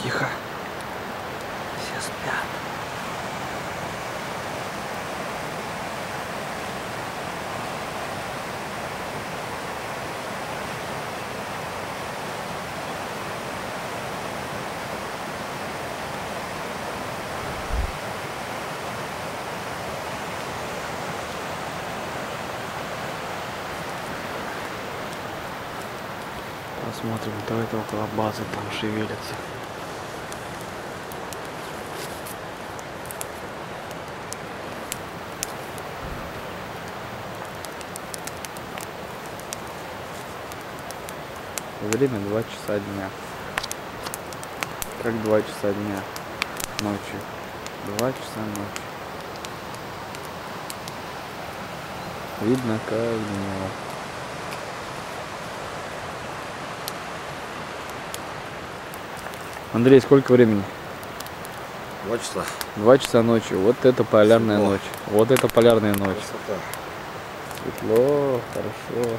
Тихо. Все спят. Посмотрим, кто это около базы там шевелится. Время 2 часа дня. Как 2 часа дня? Ночью. 2 часа ночи. Видно как днем. Андрей, сколько времени? 2 часа. 2 часа ночи. Вот это полярная Светло. ночь. Вот это полярная ночь. Красота. Светло, хорошо.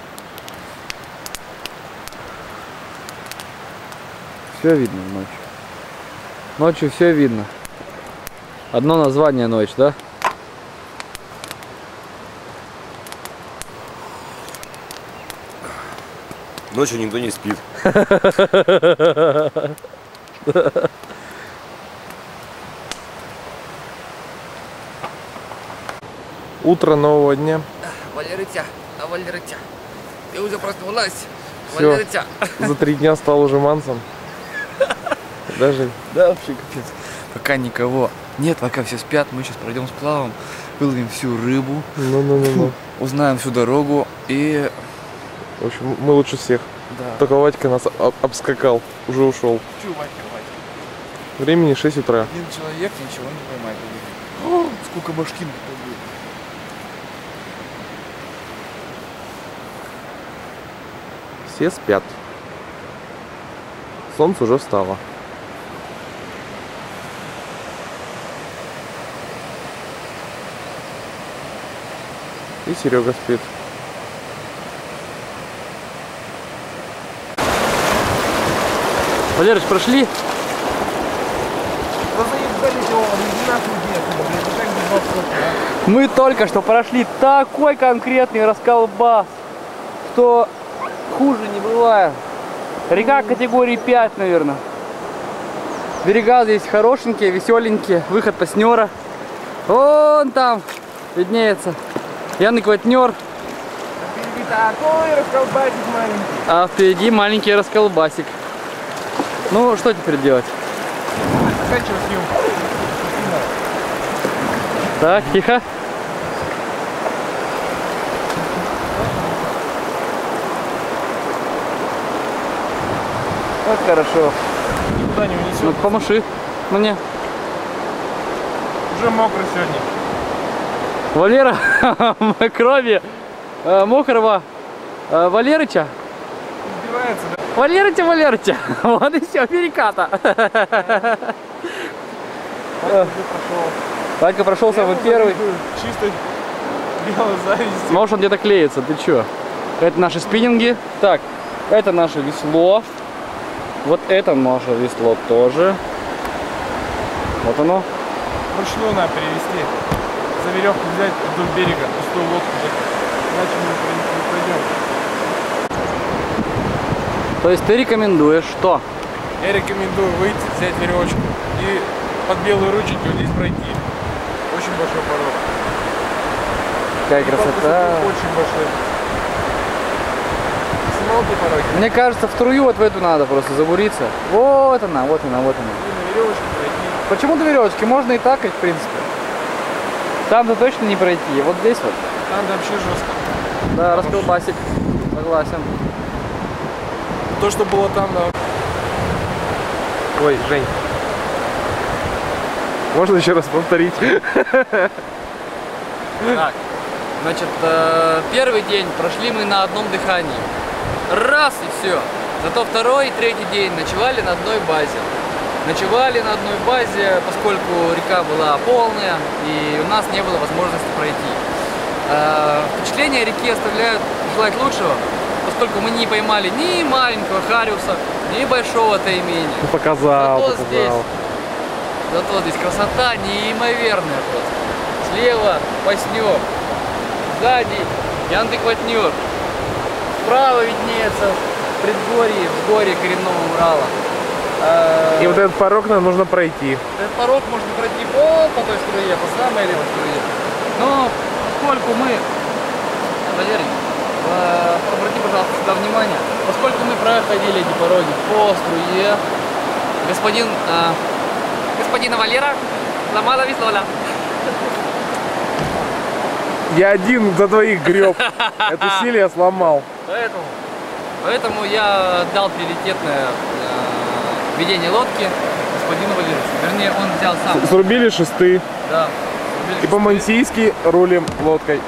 Все видно ночью. Ночью все видно. Одно название ночь, да? Ночью никто не спит. Утро нового дня. Валерытя, Валерытя, ты уже проснулась? Всё. Валерытя. За 3 дня стал уже мансом. Даже Да, вообще капец. Пока никого нет, пока все спят, мы сейчас пройдем сплавом, выловим всю рыбу, ну. узнаем всю дорогу и... В общем, мы лучше всех. Да. Только Вадька нас обскакал, уже ушел. Чё, Вадька? Времени 6 утра. Один человек ничего не поймает. О, сколько башкин тут будет. Все спят. Солнце уже встало. И Серега спит. Валерыч, прошли? Мы только что прошли такой конкретный расколбас, что хуже не бывает. Река категории 5, наверное. Берега здесь хорошенькие, веселенькие. Выход Паснера. Вон там виднеется Яный Кватнер. Такой расколбасик маленький. А впереди маленький расколбасик. Ну, что теперь делать? Заканчивай съемку. Так, тихо. Вот хорошо. Никуда не унесет. Ну, помаши мне. Уже мокро сегодня. Валера, крови мокрого Валерыча. Избивается, да? Валерыча. Вот и все, переката. Вадька прошел самый первый. Чисто белая зависть. Может, он где-то клеится, ты чё? Это наши спиннинги. Так, это наше весло. Вот это наше весло тоже. Вот оно. Вручную надо перевести. За веревку взять вдоль берега, пустую лодку. Иначе мы не пройдем. То есть ты рекомендуешь что? Я рекомендую выйти, взять веревочку и под белые ручки вот здесь пройти. Очень большой порог. Какая И под красота. высоту очень большой. Снимал ты пороги? Мне кажется, в струю вот в эту надо просто забуриться. Вот она, вот она, вот она. И на веревочке пройти. Почему-то веревочки можно и так, в принципе. Там-то точно не пройти. Вот здесь вот. Там вообще жестко. Да, расколбасик. Согласен. То, что было там, да. Ой, Жень. Можно еще раз повторить? Так, значит, первый день прошли мы на одном дыхании. Раз и все. Зато второй и третий день ночевали на одной базе. Ночевали на одной базе, поскольку река была полная и у нас не было возможности пройти. Впечатления реки оставляют желать лучшего, поскольку мы не поймали ни маленького хариуса, ни большого тайменя. Показал, Зато здесь красота неимоверная просто. Слева Паснёк, сзади Яндекватнёр. Справа виднеется предгорье, взгорье коренного Урала. И вот этот порог нам нужно пройти. Этот порог можно пройти по той струе, по самой левой струе. Но поскольку мы... Валерий, обрати, пожалуйста, сюда внимание. Поскольку мы проходили эти пороги по струе, господина Валера ломала веслоля. Я один за двоих греб. Это усилие я сломал. Поэтому я дал приоритетное ведение лодки господину Валерию. Вернее, он взял сам. Срубили шесты. Да. И по-мансийски рулим лодкой.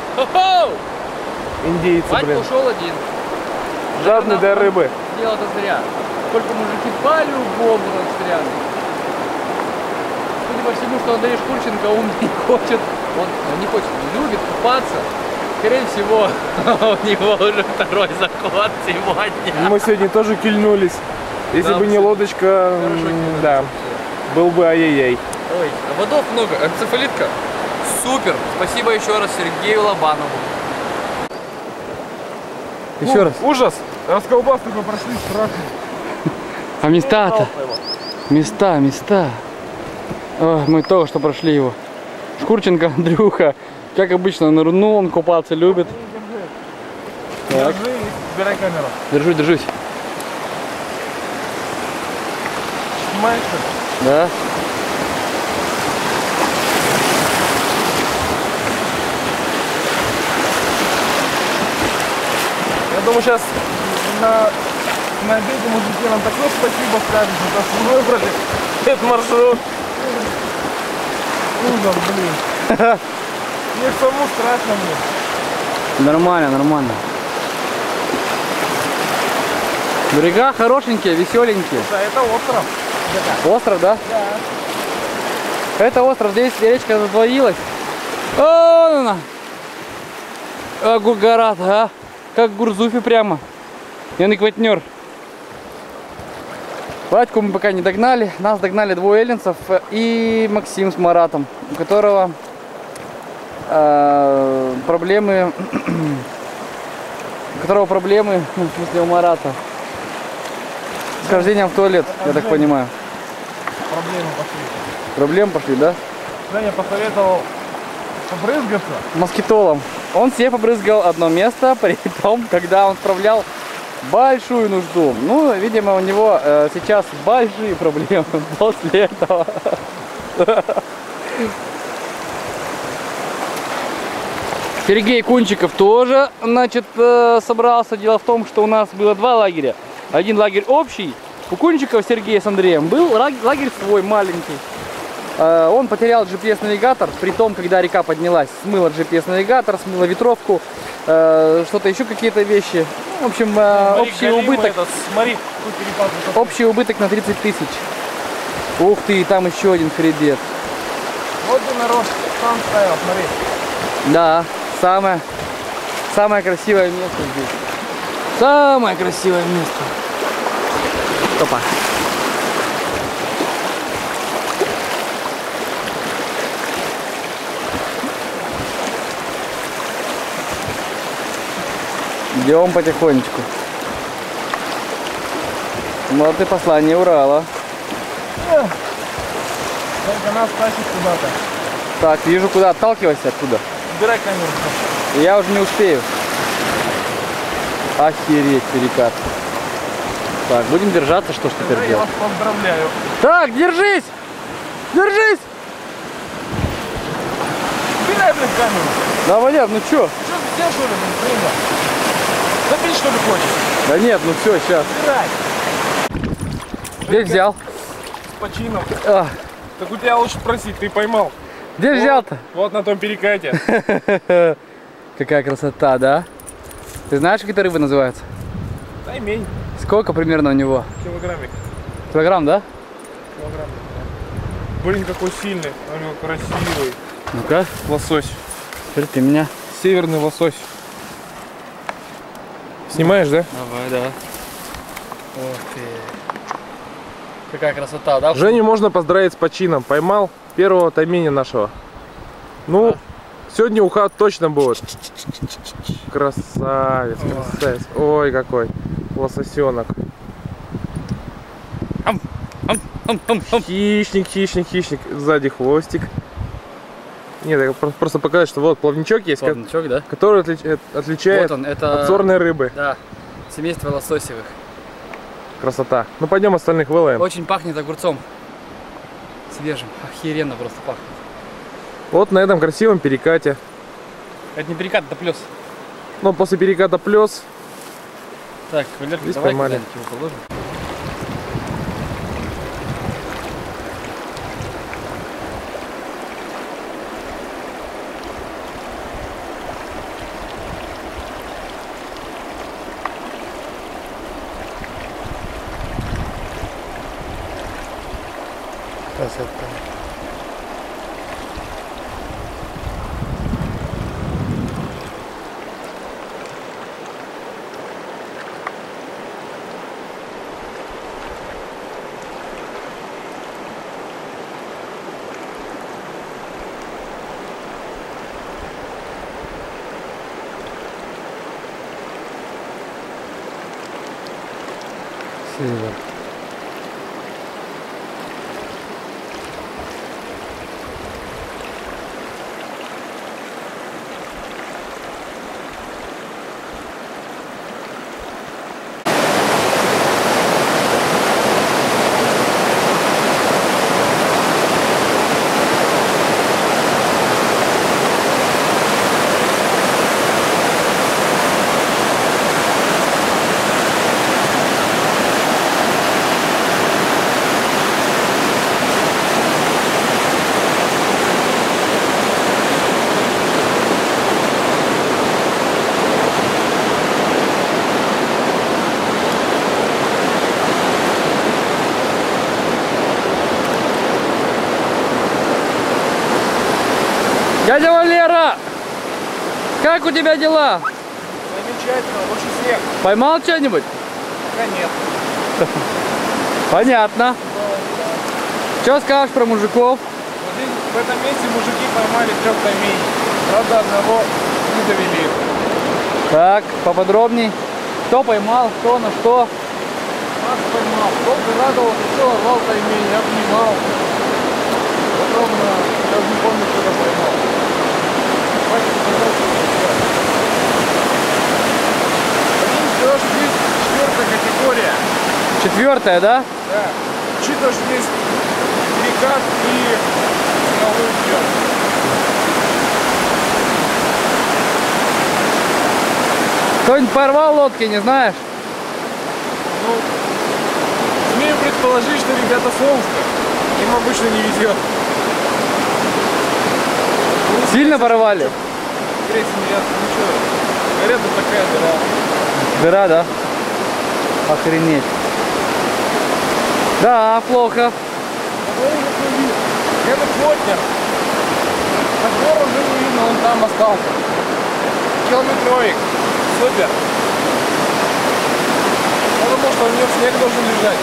Индейцы, Вадька блин. ушел один. Жадный до рыбы. Делал это зря. Сколько мужики по-любому застряли. Судя по всему, что Андрей Шкурченко, он не хочет, он не любит купаться. Скорее всего, у него уже второй заход сегодня. Мы сегодня тоже кильнулись. Если Да, бы не лодочка, да, был бы ай-яй-яй. Ой, ободов много. Энцефалитка? Супер. Спасибо еще раз Сергею Лобанову. Еще раз. Ужас! Расколбасы мы прошли страшно. А места-то? Места. Ой, мы только что прошли его. Шкурченко Андрюха, как обычно, нырнул, он купаться любит. Так. Держи, убирай камеру. Держусь. Снимаешь? Да. Я думаю, сейчас на обеде мужики нам такое спасибо скажут, что нас выбрали этот маршрут. Ужас, блин. Мне самому страшно мне. Нормально. Берега хорошенькие, веселенькие. Да, это остров. Остров, да? Да. Это остров, здесь речка задвоилась. О, она! А гора-то, а? Как в Гурзуфе прямо. Яндекватнёр. Вадьку мы пока не догнали. Нас догнали двое эллинцев и Максим с Маратом, у которого проблемы, ну, в смысле у Марата, с хождением в туалет, я так понимаю. Проблемы пошли, да? Женя посоветовал побрызгаться. Москитолом. Он себе побрызгал одно место, при том, когда он справлял большую нужду. Ну, видимо, у него сейчас большие проблемы после этого. Сергей Кунчиков тоже, значит, собрался. Дело в том, что у нас было два лагеря. Один лагерь общий. У Кунчикова Сергея с Андреем был лагерь свой, маленький. Он потерял GPS-навигатор, при том, когда река поднялась, смыло GPS-навигатор, смыло ветровку, что-то еще, какие-то вещи. В общем, общий убыток на 30 тысяч. Ух ты, там еще один хребет. Вот и народ сам ставил, смотри. Да, самое красивое место здесь. Самое красивое место. Опа. Идем потихонечку. Вот и послание Урала. Только нас тащит куда-то. Так, вижу, куда отталкивайся оттуда. Убирай камеру. Я уже не успею. Охереть, перекат. Так, будем держаться, что ж теперь Я делать? вас поздравляю. Так, держись! Держись! Убирай, блин, камеру. Да, Валер, ну чё? Что ты сделал, что ли, блин, Женя? Запить, что ли, хочешь? Да нет, ну все, сейчас. Убирай. Где взял? С почином. А, Так у тебя лучше спросить, ты поймал. где взял-то? Вот на том перекате. Какая красота, да? Ты знаешь, как эта рыба называется? Таймень. Сколько примерно у него? Килограммик. Килограмм, да? Килограмм. Блин, какой сильный. У него красивый. Ну-ка, Лосось. теперь ты меня. Северный лосось. Снимаешь, да? Давай, да. Ух ты. Какая красота, да? Женю можно поздравить с почином. Поймал первого таймени нашего. Ну, Да. сегодня ухат точно будет. Красавец, красавец. Ой, какой лососенок. Хищник, хищник, хищник. Сзади хвостик. Нет, я просто показать, что вот плавничок есть, Плавничок, да? который отличает Вот он, это... от сорной рыбы. Да, семейство лососевых. Красота. Ну пойдем остальных выловим. Очень пахнет огурцом. Свежим. Охеренно просто пахнет. Вот на этом красивом перекате. Это не перекат, это плюс. Ну, после переката плюс. Так, Валерка, Здесь давай поймали. куда-нибудь его положим. Красота. Сильно. Дядя Валера, как у тебя дела? Замечательно, лучше всех. Поймал что-нибудь? Пока нет. Понятно. Что скажешь про мужиков? Вот здесь, в этом месте мужики поймали 3 таймей. Правда, одного не довели. Так, поподробней. Кто поймал, кто на что? Нас поймал. Долго радовался, все, рвал таймей, обнимал. Потом, даже не помню, что я поймал. Один сказал, что здесь 4-я категория. 4-я, да? Да. Учитывая, что здесь перекат и силовой съем. Кто-нибудь порвал лодки, не знаешь? Ну, смею предположить, что ребята с Омска. Им обычно не везет. Сильно порвали? Третий ряд, ничего. Говорят, вот такая дыра. Дыра, да? Охренеть. Да, плохо. Это плотнер. Разбор уже не видно, он там остался. Километровик. Супер. Потому что у него снег должен лежать.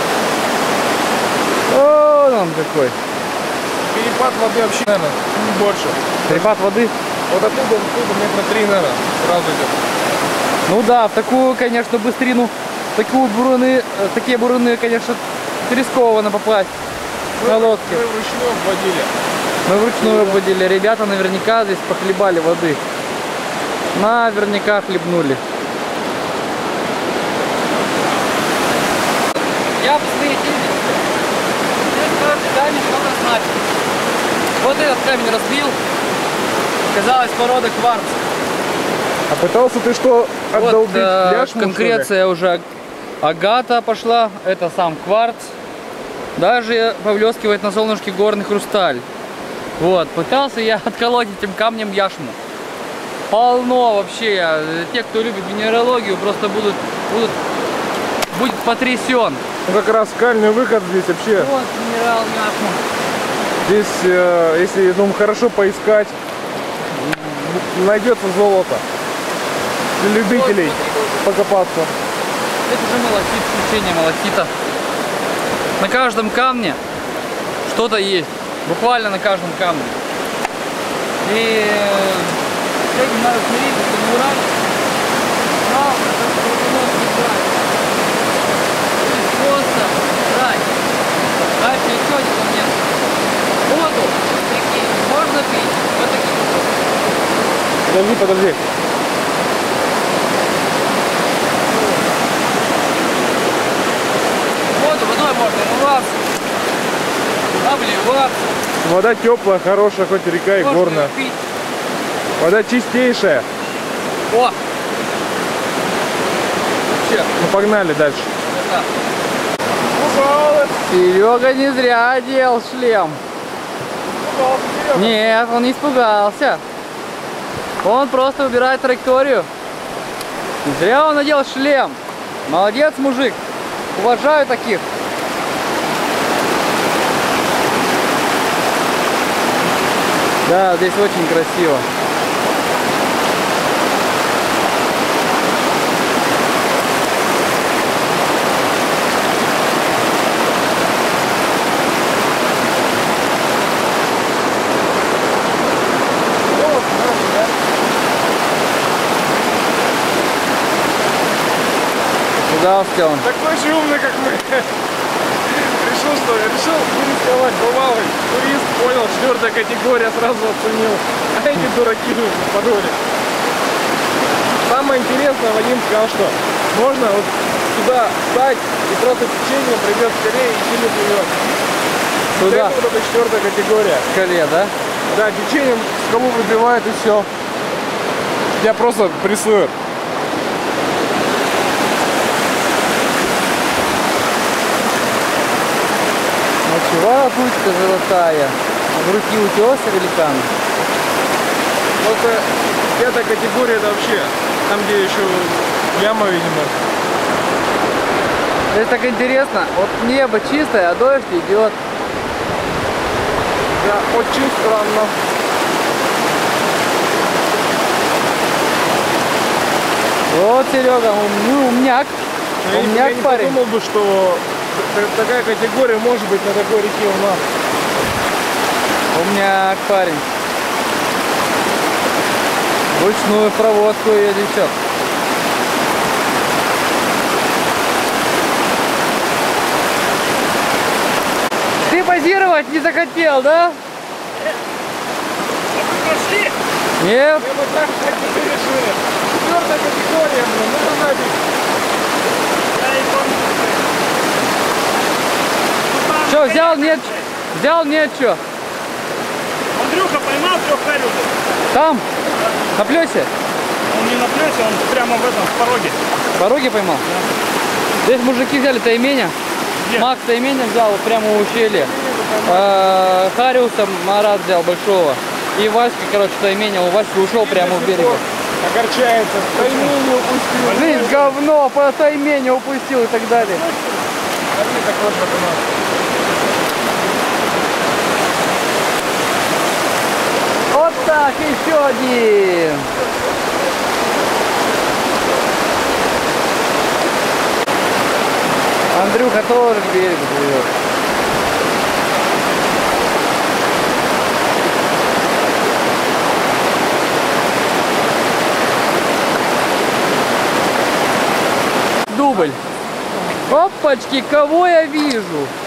О, он какой. Перепад воды вообще, наверное, не больше. Перепад воды? Вот оттуда метра 3, наверное, сразу идет. Ну да, в такую, конечно, быстрину, такие буруны, конечно, рискованно попасть на лодке. Мы вручную обводили. Мы вручную обводили. Ребята наверняка здесь похлебали воды. Наверняка хлебнули. Я посмотрите, здесь, короче, камень что-то значит. Вот этот камень разбил. Казалось, порода кварц. А пытался ты что, отдолбить яшму, конкреция уже агата пошла. Это сам кварц. Даже повлескивает на солнышке горный хрусталь. Вот, пытался я отколоть этим камнем яшму. Полно вообще. Те, кто любит минералогию, просто будет потрясен. Ну как раз скальный выход здесь вообще. Вот минерал яшму. Здесь, если хорошо поискать, найдется золото для любителей. Вот, смотри, покопаться. Это же малахит, течение малахита. На каждом камне что-то есть. Буквально на каждом камне. И с этим надо смириться, что не уран. Главное, это глубоко не брать. То есть просто брать. Дальше еще один момент. Воду, прикинь, можно пить вот таким образом. Подожди. Воду, водой можно умываться, обливаться. Вода теплая, хорошая, хоть река и Можно горная. пить. Вода чистейшая. О! Вообще, Ну погнали дальше. да. Серега не зря одел шлем. Нет, он не испугался. Он просто выбирает траекторию. Не зря он надел шлем. Молодец, мужик. Уважаю таких. Да, здесь очень красиво. Куда успел он? Такой же умный, как мы. Решил не рисковать, бывалый. Турист, понял, 4-я категория, сразу оценил. А эти дураки подумали. Самое интересное, Вадим сказал, что можно вот сюда встать и просто течение придет скорее и сильно плывет. Туда? Вот это 4-я категория. В скале, да? Да, течением скалу выбивает и все. Тебя просто прессует. Мочевая тучка золотая. В руки утеса великан. Вот 5-я категория это вообще там, где еще яма, видимо. Здесь так интересно. Вот небо чистое, а дождь идет. Да, очень странно. Вот Серега, умняк. Я Умняк не парень. подумал бы, что такая категория может быть на такой реке у нас. Умняк парень. Ручную проводку ее течет. Ты позировать не захотел, да? Пошли! Нет? Мы вот так и решили. 4-я категория, блин, ну нафиг. Что, взял, нет? Взял, нет, что? Андрюха поймал 3 харюшек. Там? На плесе? Он не на плесе, он прямо в этом, в пороге. В пороге поймал? Здесь мужики взяли тайменя. Где? Макс тайменя взял вот прямо у ущелья. Хариуса Марат взял большого. И Васька, короче, тайменя у Васьки ушел прямо в берег. Огорчается. Таймень упустил. Жизнь говно, по тайменю упустил и так далее. Смотри, такой вот у нас. Вот так, еще один. Андрюха тоже к берегу плывет. Дубль. Опачки, кого я вижу?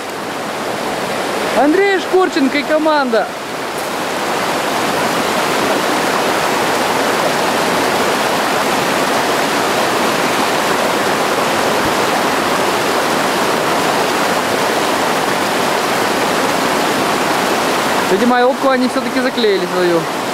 Андрей Шкурченко и команда. Видимо, елку они все-таки заклеили свою.